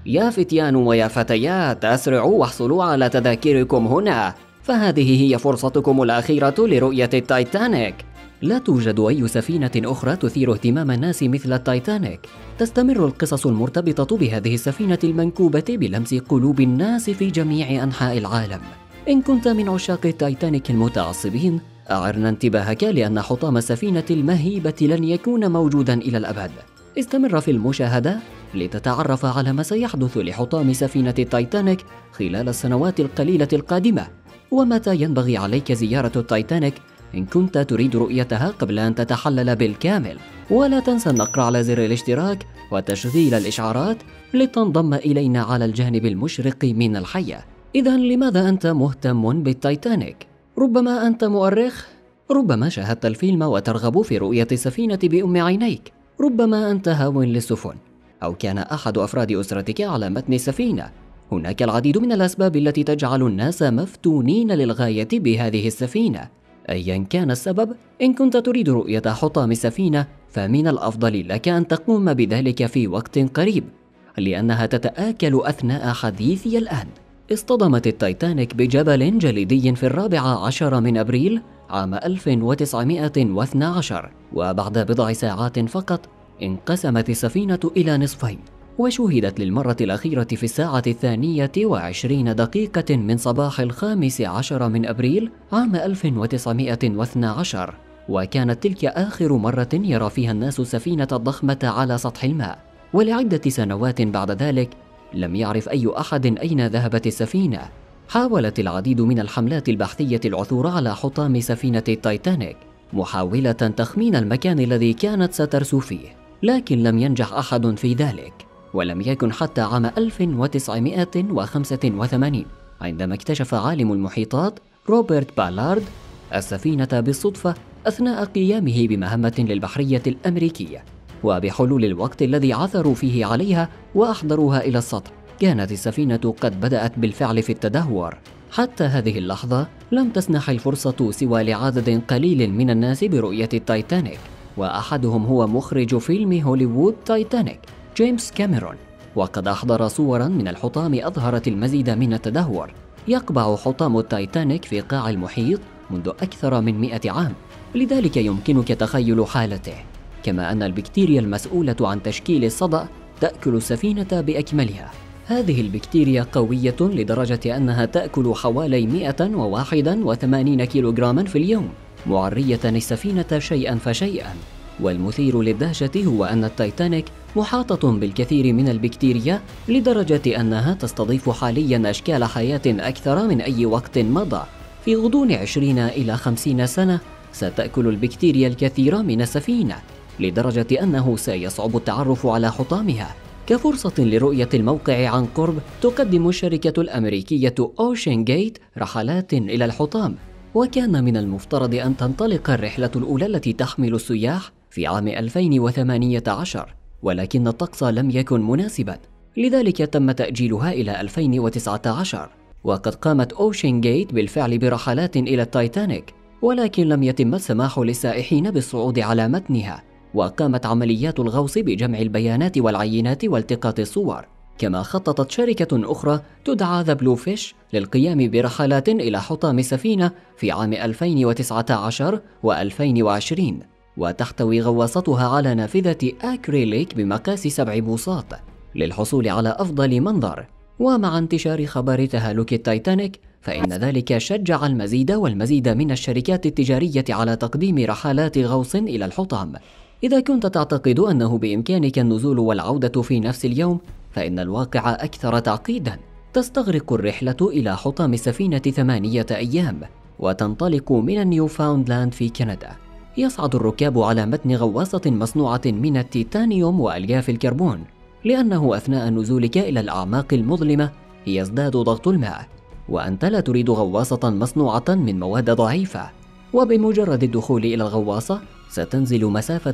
يا فتيان ويا فتيات، أسرعوا واحصلوا على تذاكركم هنا، فهذه هي فرصتكم الأخيرة لرؤية التايتانيك. لا توجد أي سفينة أخرى تثير اهتمام الناس مثل التايتانيك. تستمر القصص المرتبطة بهذه السفينة المنكوبة بلمس قلوب الناس في جميع أنحاء العالم. إن كنت من عشاق التايتانيك المتعصبين، أعرنا انتباهك لأن حطام السفينة المهيبة لن يكون موجودا إلى الأبد. استمر في المشاهدة لتتعرف على ما سيحدث لحطام سفينة التايتانيك خلال السنوات القليلة القادمة، ومتى ينبغي عليك زيارة التايتانيك إن كنت تريد رؤيتها قبل أن تتحلل بالكامل. ولا تنسى النقر على زر الاشتراك وتشغيل الإشعارات لتنضم إلينا على الجانب المشرق من الحياة. إذن لماذا أنت مهتم بالتايتانيك؟ ربما أنت مؤرخ، ربما شاهدت الفيلم وترغب في رؤية السفينة بأم عينيك، ربما أنت هاو للسفن، أو كان أحد أفراد أسرتك على متن السفينة. هناك العديد من الأسباب التي تجعل الناس مفتونين للغاية بهذه السفينة. أيا كان السبب، إن كنت تريد رؤية حطام السفينة فمن الأفضل لك أن تقوم بذلك في وقت قريب، لأنها تتآكل أثناء حديثي الآن. اصطدمت التايتانيك بجبل جليدي في 14 من أبريل عام 1912، وبعد بضع ساعات فقط انقسمت السفينة إلى نصفين، وشوهدت للمرة الأخيرة في 1:22 من صباح 15 من أبريل عام 1912، وكانت تلك آخر مرة يرى فيها الناس السفينة الضخمة على سطح الماء. ولعدة سنوات بعد ذلك لم يعرف أي أحد أين ذهبت السفينة. حاولت العديد من الحملات البحثية العثور على حطام سفينة التايتانيك، محاولة تخمين المكان الذي كانت سترسو فيه، لكن لم ينجح أحد في ذلك. ولم يكن حتى عام 1985 عندما اكتشف عالم المحيطات روبرت بالارد السفينة بالصدفة أثناء قيامه بمهمة للبحرية الأمريكية، وبحلول الوقت الذي عثروا فيه عليها وأحضروها إلى السطح كانت السفينة قد بدأت بالفعل في التدهور. حتى هذه اللحظة لم تسنح الفرصة سوى لعدد قليل من الناس برؤية التايتانيك، وأحدهم هو مخرج فيلم هوليوود تايتانيك جيمس كاميرون، وقد أحضر صورا من الحطام أظهرت المزيد من التدهور. يقبع حطام التايتانيك في قاع المحيط منذ أكثر من 100 عام، لذلك يمكنك تخيل حالته. كما أن البكتيريا المسؤولة عن تشكيل الصدأ تأكل السفينة بأكملها. هذه البكتيريا قوية لدرجة أنها تأكل حوالي 181 كيلوغراما في اليوم، معرية السفينة شيئا فشيئا. والمثير للدهشة هو أن التايتانيك محاطة بالكثير من البكتيريا لدرجة أنها تستضيف حاليا أشكال حياة أكثر من أي وقت مضى. في غضون 20 إلى 50 سنة ستأكل البكتيريا الكثير من السفينة، لدرجة أنه سيصعب التعرف على حطامها. كفرصة لرؤية الموقع عن قرب، تقدم الشركة الأمريكية أوشن جيت رحلات إلى الحطام، وكان من المفترض أن تنطلق الرحلة الأولى التي تحمل السياح في عام 2018، ولكن الطقس لم يكن مناسبا، لذلك تم تأجيلها إلى 2019. وقد قامت أوشن جيت بالفعل برحلات إلى التايتانيك، ولكن لم يتم السماح للسائحين بالصعود على متنها، وقامت عمليات الغوص بجمع البيانات والعينات والتقاط الصور. كما خططت شركة أخرى تدعى ذا بلو فيش للقيام برحلات إلى حطام السفينة في عام 2019 و2020، وتحتوي غواصتها على نافذة أكريليك بمقاس 7 بوصات للحصول على أفضل منظر. ومع انتشار خبر تهالك التايتانيك فإن ذلك شجع المزيد والمزيد من الشركات التجارية على تقديم رحلات غوص إلى الحطام. إذا كنت تعتقد أنه بإمكانك النزول والعودة في نفس اليوم، فإن الواقع أكثر تعقيدا. تستغرق الرحلة إلى حطام السفينة 8 أيام، وتنطلق من نيوفاوندلاند في كندا. يصعد الركاب على متن غواصة مصنوعة من التيتانيوم وألياف الكربون، لأنه أثناء نزولك إلى الأعماق المظلمة يزداد ضغط الماء، وأنت لا تريد غواصة مصنوعة من مواد ضعيفة. وبمجرد الدخول إلى الغواصة ستنزل مسافة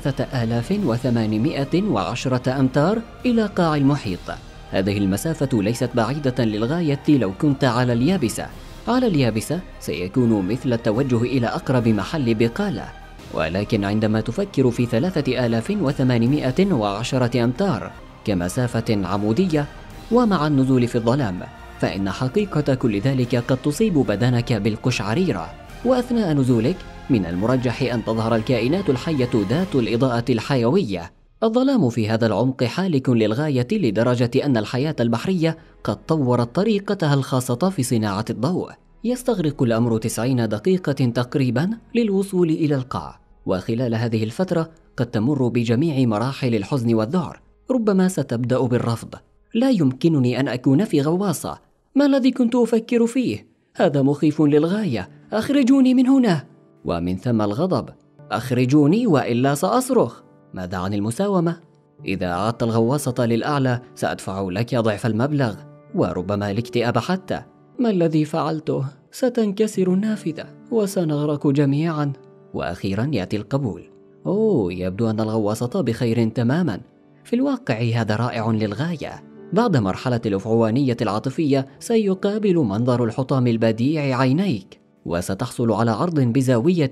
3810 أمتار إلى قاع المحيط. هذه المسافة ليست بعيدة للغاية لو كنت على اليابسة. على اليابسة سيكون مثل التوجه إلى أقرب محل بقالة، ولكن عندما تفكر في 3810 أمتار كمسافة عمودية، ومع النزول في الظلام، فإن حقيقة كل ذلك قد تصيب بدنك بالقشعريرة. وأثناء نزولك من المرجح أن تظهر الكائنات الحية ذات الإضاءة الحيوية. الظلام في هذا العمق حالك للغاية، لدرجة أن الحياة البحرية قد طورت طريقتها الخاصة في صناعة الضوء. يستغرق الأمر 90 دقيقة تقريبا للوصول إلى القاع، وخلال هذه الفترة قد تمر بجميع مراحل الحزن والذعر. ربما ستبدأ بالرفض: لا يمكنني أن أكون في غواصة، ما الذي كنت أفكر فيه؟ هذا مخيف للغاية، أخرجوني من هنا. ومن ثم الغضب: أخرجوني وإلا سأصرخ. ماذا عن المساومة؟ إذا أعدت الغواصة للأعلى سأدفع لك ضعف المبلغ، وربما الاكتئاب حتى. ما الذي فعلته؟ ستنكسر النافذة وسنغرق جميعا. وأخيرا يأتي القبول: يبدو أن الغواصة بخير تماما. في الواقع هذا رائع للغاية. بعد مرحلة الأفعوانية العاطفية سيقابل منظر الحطام البديع عينيك، وستحصل على عرض بزاوية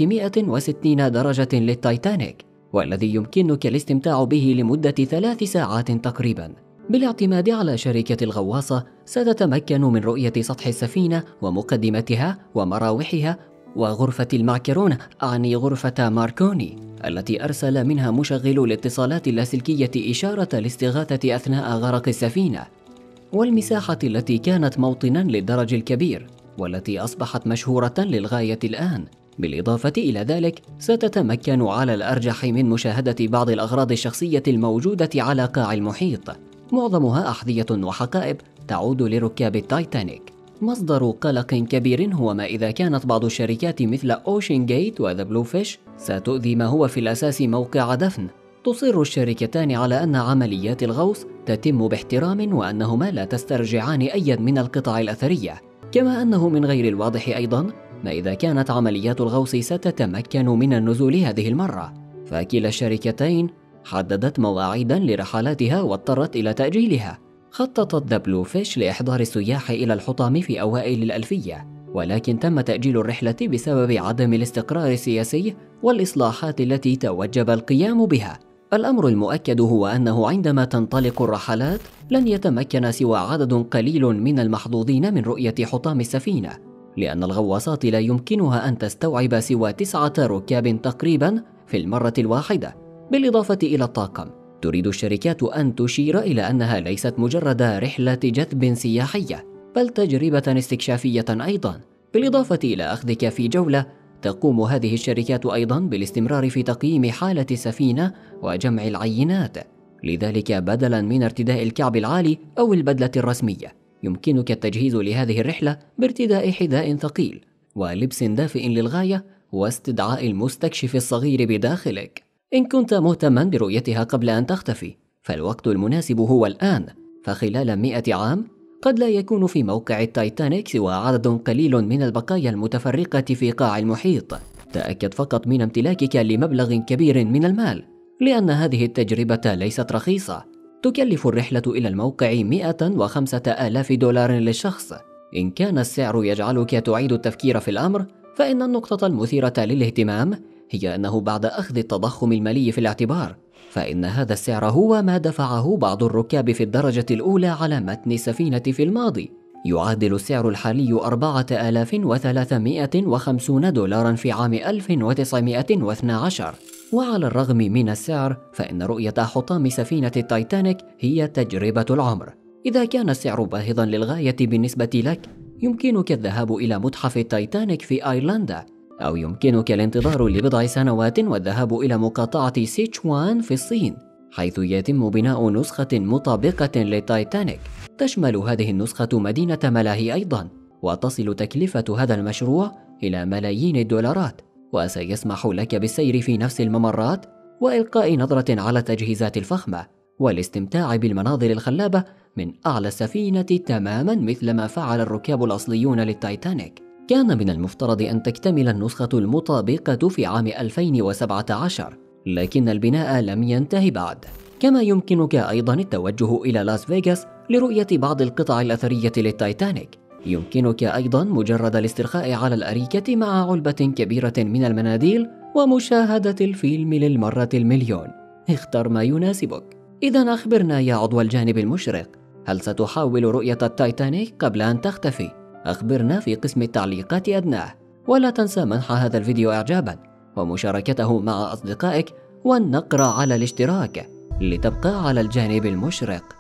360 درجة للتايتانيك، والذي يمكنك الاستمتاع به لمدة 3 ساعات تقريبا. بالاعتماد على شركة الغواصة ستتمكن من رؤية سطح السفينة ومقدمتها ومراوحها وغرفة المعكرونة، أعني غرفة ماركوني التي أرسل منها مشغل الاتصالات اللاسلكية إشارة الاستغاثة أثناء غرق السفينة، والمساحة التي كانت موطنا للدرج الكبير والتي أصبحت مشهورة للغاية الآن. بالإضافة إلى ذلك ستتمكن على الأرجح من مشاهدة بعض الأغراض الشخصية الموجودة على قاع المحيط، معظمها أحذية وحقائب تعود لركاب التايتانيك. مصدر قلق كبير هو ما إذا كانت بعض الشركات مثل أوشن جيت وذا بلو فيش ستؤذي ما هو في الأساس موقع دفن. تصر الشركتان على أن عمليات الغوص تتم باحترام، وأنهما لا تسترجعان أي من القطع الأثرية، كما أنه من غير الواضح أيضا ما إذا كانت عمليات الغوص ستتمكن من النزول هذه المرة. فكلا الشركتين حددت مواعيدا لرحلاتها واضطرت إلى تأجيلها. خططت ذا بلو فيش لإحضار السياح إلى الحطام في أوائل الألفية، ولكن تم تأجيل الرحلة بسبب عدم الاستقرار السياسي والإصلاحات التي توجب القيام بها. الأمر المؤكد هو أنه عندما تنطلق الرحلات لن يتمكن سوى عدد قليل من المحظوظين من رؤية حطام السفينة، لأن الغواصات لا يمكنها أن تستوعب سوى 9 ركاب تقريبا في المرة الواحدة، بالإضافة إلى الطاقم. تريد الشركات أن تشير إلى أنها ليست مجرد رحلة جذب سياحية، بل تجربة استكشافية أيضا. بالإضافة إلى أخذك في جولة، تقوم هذه الشركات أيضا بالاستمرار في تقييم حالة السفينة وجمع العينات. لذلك بدلا من ارتداء الكعب العالي أو البدلة الرسمية، يمكنك التجهيز لهذه الرحلة بارتداء حذاء ثقيل ولبس دافئ للغاية، واستدعاء المستكشف الصغير بداخلك. إن كنت مهتما برؤيتها قبل أن تختفي، فالوقت المناسب هو الآن. فخلال 100 عام قد لا يكون في موقع التايتانيك سوى عدد قليل من البقايا المتفرقة في قاع المحيط. تأكد فقط من امتلاكك لمبلغ كبير من المال، لأن هذه التجربة ليست رخيصة. تكلف الرحلة إلى الموقع 105,000 دولار للشخص. إن كان السعر يجعلك تعيد التفكير في الأمر، فإن النقطة المثيرة للاهتمام هي أنه بعد أخذ التضخم المالي في الاعتبار، فإن هذا السعر هو ما دفعه بعض الركاب في الدرجة الأولى على متن السفينة في الماضي. يعادل السعر الحالي 4350 دولارا في عام 1912. وعلى الرغم من السعر، فإن رؤية حطام سفينة التايتانيك هي تجربة العمر. إذا كان السعر باهظا للغاية بالنسبة لك، يمكنك الذهاب إلى متحف التايتانيك في أيرلندا، أو يمكنك الانتظار لبضع سنوات والذهاب إلى مقاطعة سيتشوان في الصين، حيث يتم بناء نسخة مطابقة للتايتانيك. تشمل هذه النسخة مدينة ملاهي أيضا، وتصل تكلفة هذا المشروع إلى ملايين الدولارات، وسيسمح لك بالسير في نفس الممرات وإلقاء نظرة على التجهيزات الفخمة والاستمتاع بالمناظر الخلابة من أعلى السفينة، تماما مثل ما فعل الركاب الأصليون للتايتانيك. كان من المفترض أن تكتمل النسخة المطابقة في عام 2017، لكن البناء لم ينتهي بعد. كما يمكنك أيضا التوجه إلى لاس فيغاس لرؤية بعض القطع الأثرية للتايتانيك. يمكنك أيضا مجرد الاسترخاء على الأريكة مع علبة كبيرة من المناديل ومشاهدة الفيلم للمرة المليون. اختر ما يناسبك. إذا أخبرنا يا عضو الجانب المشرق، هل ستحاول رؤية التايتانيك قبل أن تختفي؟ أخبرنا في قسم التعليقات أدناه، ولا تنسى منح هذا الفيديو إعجابا ومشاركته مع أصدقائك والنقر على الاشتراك لتبقى على الجانب المشرق.